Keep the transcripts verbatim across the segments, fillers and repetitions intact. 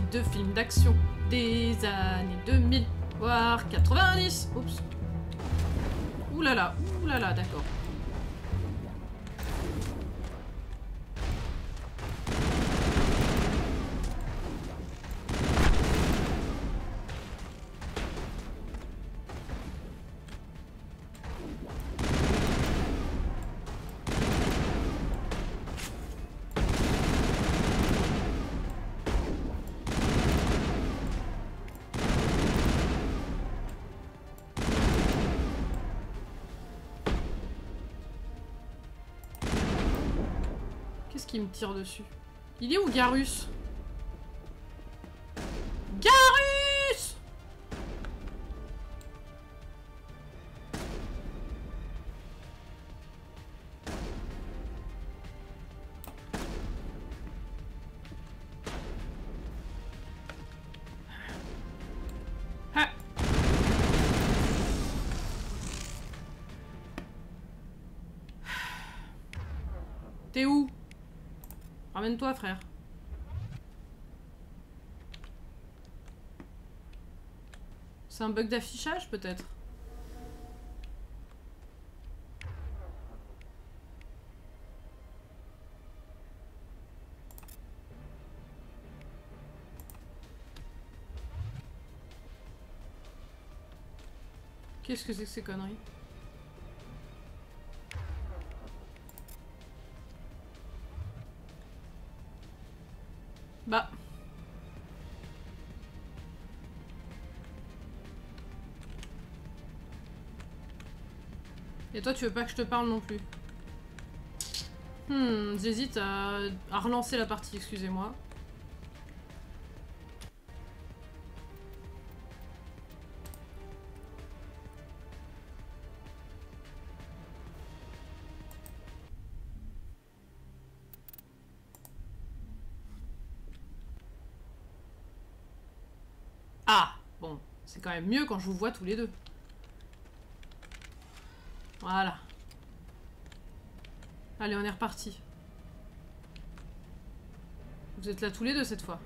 de films d'action des années deux mille, voire quatre-vingt-dix. Oups. Ouh là là, ouh là là, d'accord. Qui me tire dessus. Il est où Garus? Garus! Ah. T'es où? Ramène-toi, frère. C'est un bug d'affichage, peut-être? Qu'est-ce que c'est que ces conneries? Bah. Et toi, tu veux pas que je te parle non plus? Hmm, j'hésite à, à relancer la partie, excusez-moi. Ah, bon, c'est quand même mieux quand je vous vois tous les deux. Voilà. Allez, on est reparti. Vous êtes là tous les deux cette fois.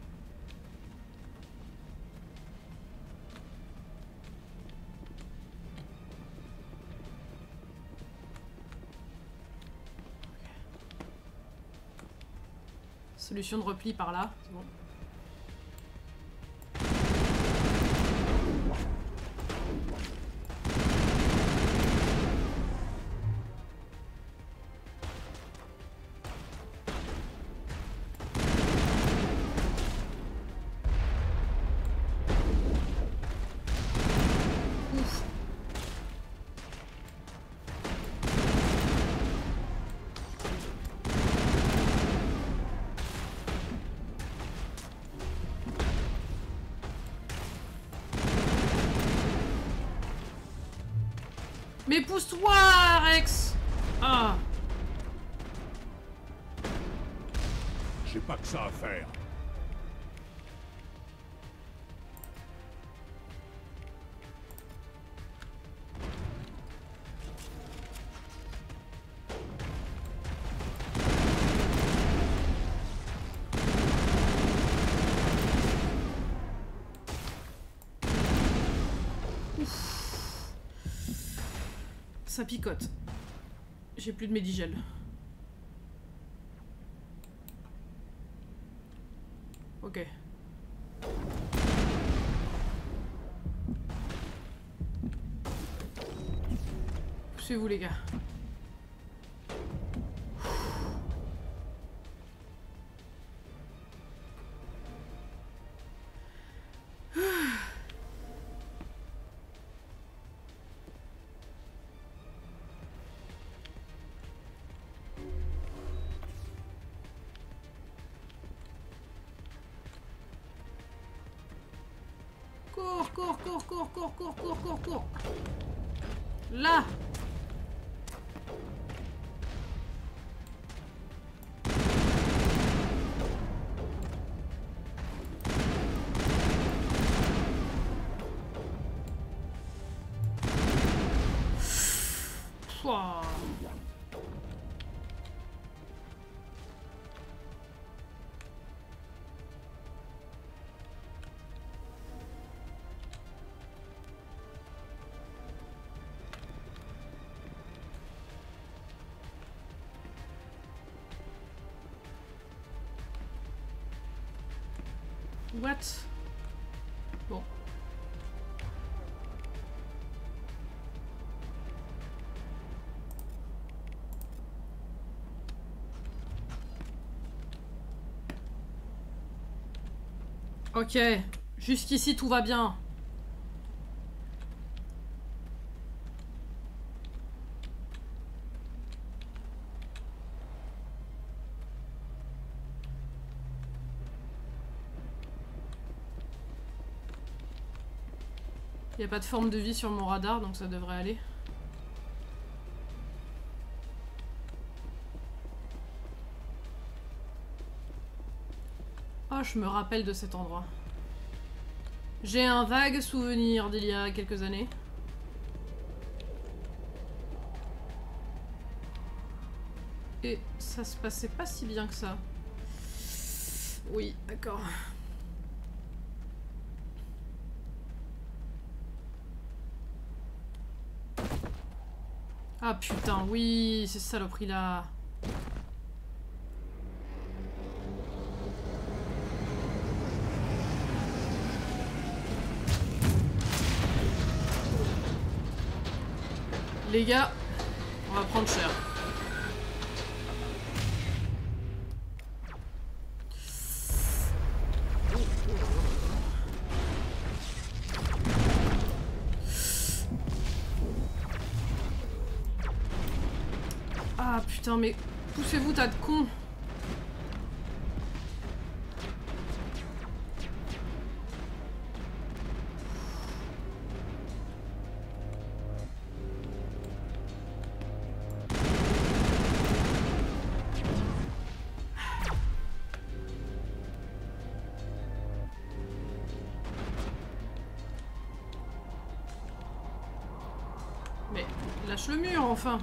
Solution de repli par là, c'est bon. Mais pousse-toi, Rex! Ah! J'ai pas que ça à faire. Ça picote. J'ai plus de médigel. Ok. Poussez-vous les gars. Cours, cours, cours, cours, cours, cours, cours, cours, cours. Là. Pouah. What? Bon. Ok, jusqu'ici tout va bien. Il n'y a pas de forme de vie sur mon radar, donc ça devrait aller. Oh, je me rappelle de cet endroit. J'ai un vague souvenir d'il y a quelques années. Et ça se passait pas si bien que ça. Oui, d'accord. Ah putain, oui, c'est saloperie là. Les gars, on va prendre cher. Ah putain, mais poussez-vous, tas de cons. Mais lâche le mur, enfin.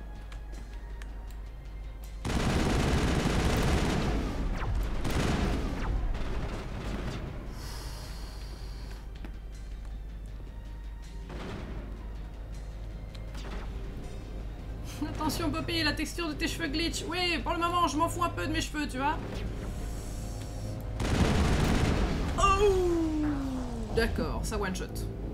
Attention Poppy, la texture de tes cheveux glitch. Oui, pour le moment, je m'en fous un peu de mes cheveux, tu vois. Oh, d'accord, ça one shot.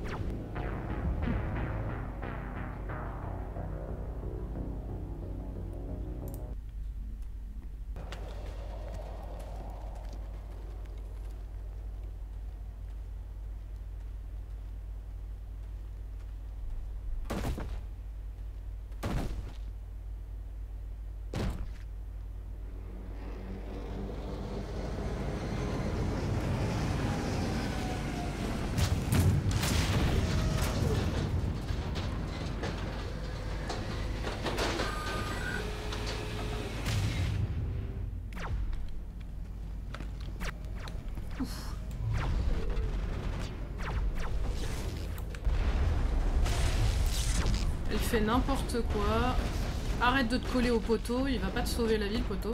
Elle fait n'importe quoi. Arrête de te coller au poteau, il va pas te sauver la vie le poteau.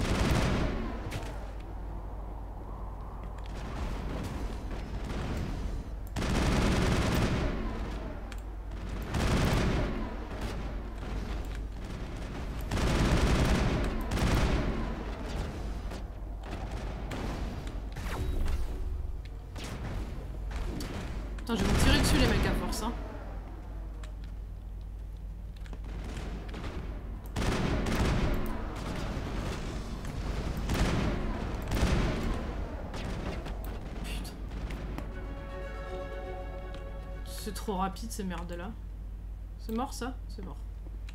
Putain, je vais me tirer dessus les mecs à force, hein. C'est trop rapide ces merdes là. C'est mort ça? C'est mort.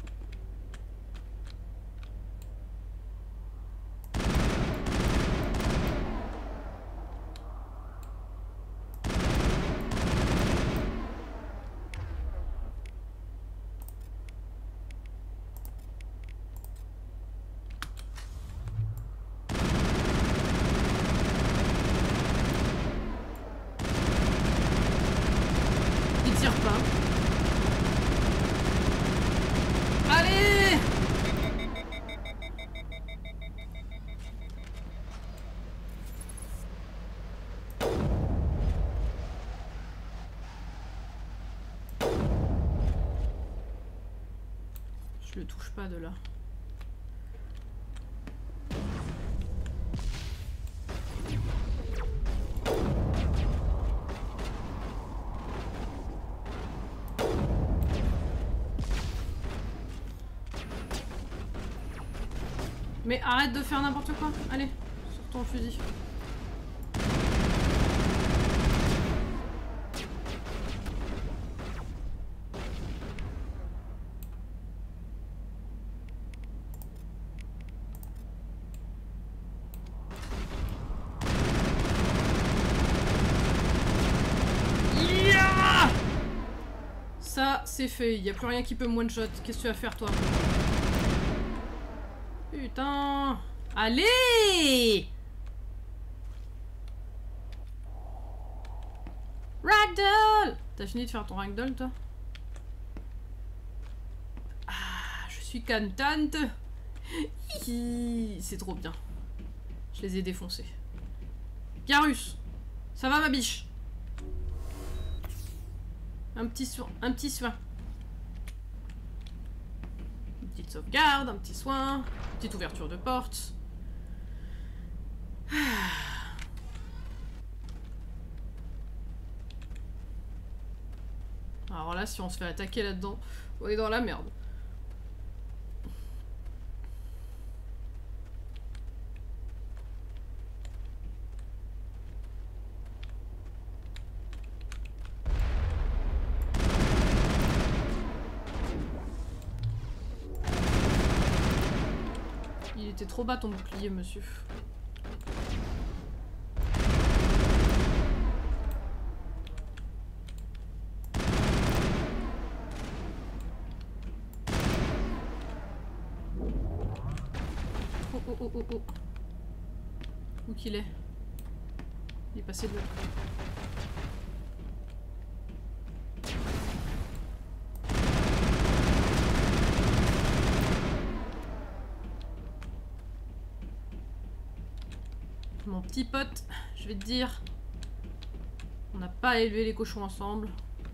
Je le touche pas de là. Mais arrête de faire n'importe quoi. Allez, sur ton fusil. Ça, c'est fait. Il n'y a plus rien qui peut me one-shot. Qu'est-ce que tu vas faire, toi? Putain! Allez! Ragdoll! T'as fini de faire ton ragdoll, toi? Ah, je suis contente. C'est trop bien. Je les ai défoncés. Garus! Ça va, ma biche? Un petit soin, un petit soin. Une petite sauvegarde, un petit soin, petite ouverture de porte. Alors là, si on se fait attaquer là-dedans, on est dans la merde. Il était trop bas ton bouclier, monsieur. Oh oh oh oh oh. Où qu'il est? Il est passé de l'autre côté. Mon petit pote, je vais te dire, on n'a pas élevé les cochons ensemble.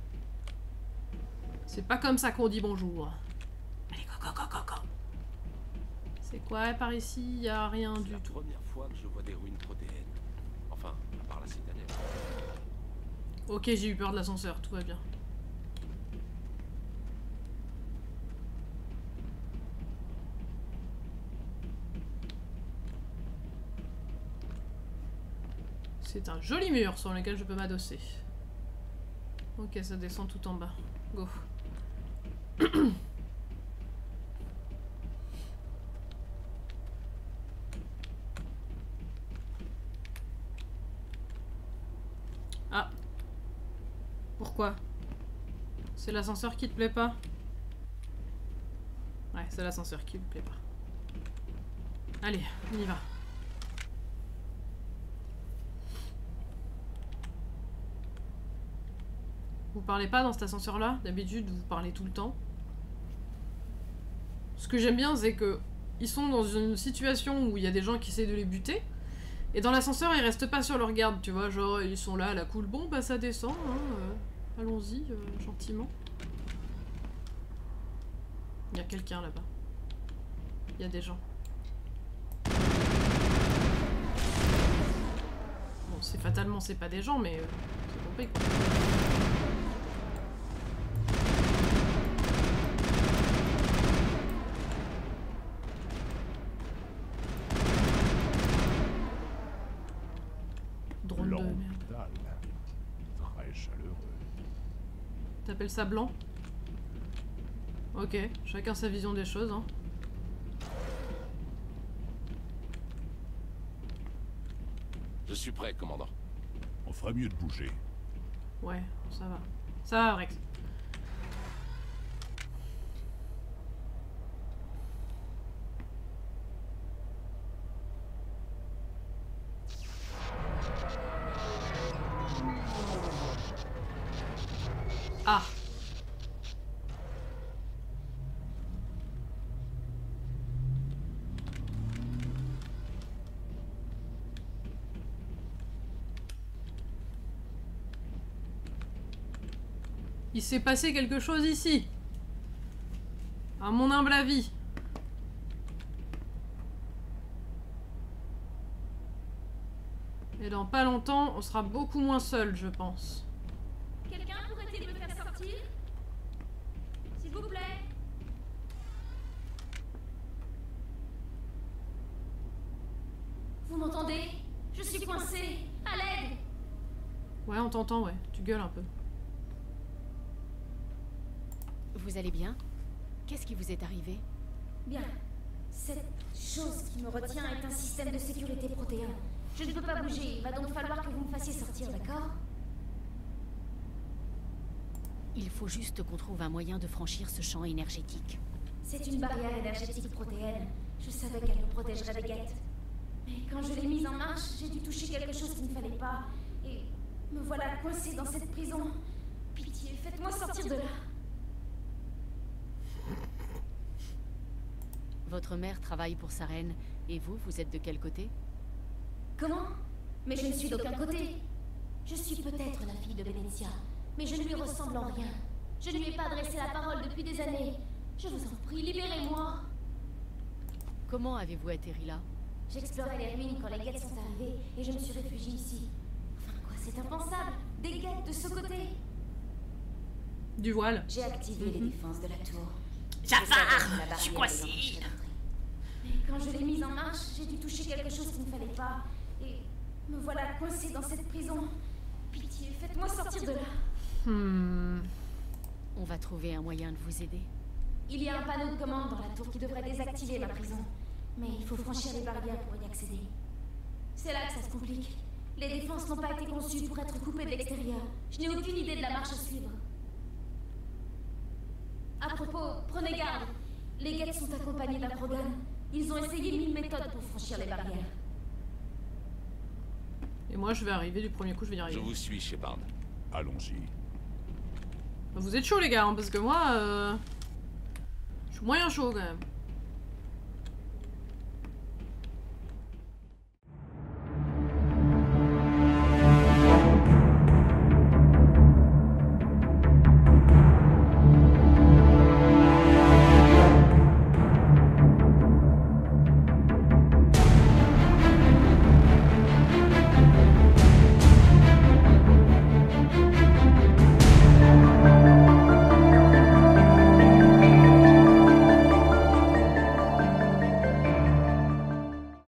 C'est pas comme ça qu'on dit bonjour. Allez, go, go, go, go, go. C'est quoi par ici? Il n'y a rien du tout. C'est la première fois que je vois des ruines protéennes. Enfin, à part la citadelle. Ok, j'ai eu peur de l'ascenseur, tout va bien. C'est un joli mur sur lequel je peux m'adosser. Ok, ça descend tout en bas. Go. Ah. Pourquoi? C'est l'ascenseur qui te plaît pas? Ouais, c'est l'ascenseur qui me plaît pas. Allez, on y va. Vous parlez pas dans cet ascenseur-là? D'habitude, vous parlez tout le temps. Ce que j'aime bien, c'est que ils sont dans une situation où il y a des gens qui essaient de les buter. Et dans l'ascenseur, ils restent pas sur leur garde, tu vois. Genre, ils sont là à la cool. Bon, bah ça descend, hein. Euh, Allons-y, euh, gentiment. Il y a quelqu'un là-bas. Il y a des gens. Bon, c'est fatalement, c'est pas des gens, mais euh, c'est compris, quoi. Drôle de merde. Très chaleureux. T'appelles ça blanc? Ok, chacun sa vision des choses, hein. Je suis prêt, commandant. On ferait mieux de bouger. Ouais, ça va. Ça va, Rex. Ah. Il s'est passé quelque chose ici. À mon humble avis. Et dans pas longtemps, on sera beaucoup moins seul, je pense. Quelqu'un pourrait-il me faire sortir? S'il vous plaît. Vous m'entendez? Je suis coincée. À l'aide. Ouais, on t'entend, ouais. Tu gueules un peu. Vous allez bien? Qu'est-ce qui vous est arrivé? Bien. Cette chose qui me retient est un système de sécurité protéin. Je ne peux pas bouger. Il va donc falloir que vous me fassiez sortir, d'accord? Il faut juste qu'on trouve un moyen de franchir ce champ énergétique. C'est une barrière énergétique protéenne. Je savais qu'elle me protégerait des guettes. Mais quand je l'ai mise en marche, j'ai dû toucher quelque chose qu'il ne fallait pas. Et me voilà coincée dans cette prison. Pitié, faites-moi sortir de là. Votre mère travaille pour sa reine, et vous, vous êtes de quel côté? Comment? Mais je ne suis d'aucun côté. Je suis peut-être la fille de Venetia, mais je ne lui ressemble en rien. Je ne lui ai pas adressé la parole depuis des années. Je vous en prie, libérez-moi. Comment avez-vous atterri là? J'explorais les ruines quand les guettes sont arrivées, et je me suis réfugiée ici. Enfin quoi, c'est impensable. Des guettes de ce côté. Du voile. J'ai activé les défenses de la tour. Jafar, je suis coincée. Mais quand je l'ai mise en marche, j'ai dû toucher quelque chose qu'il ne fallait pas. Et me voilà coincée dans cette prison. Pitié, faites-moi sortir de là. Hmm. On va trouver un moyen de vous aider. Il y a un panneau de commande dans la tour qui devrait désactiver ma prison. Mais il faut franchir les barrières pour y accéder. C'est là que ça se complique. Les défenses n'ont pas été conçues pour être coupées de l'extérieur. Je n'ai aucune idée de la marche à suivre. À propos, prenez garde. Les guettes sont accompagnés d'un Krogan. Ils ont essayé mille méthodes pour franchir les barrières. Et moi, je vais arriver du premier coup, je vais y Je arriver. vous suis, Shepard. Allons-y. Vous êtes chaud, les gars, hein, parce que moi, euh... je suis moyen chaud quand même.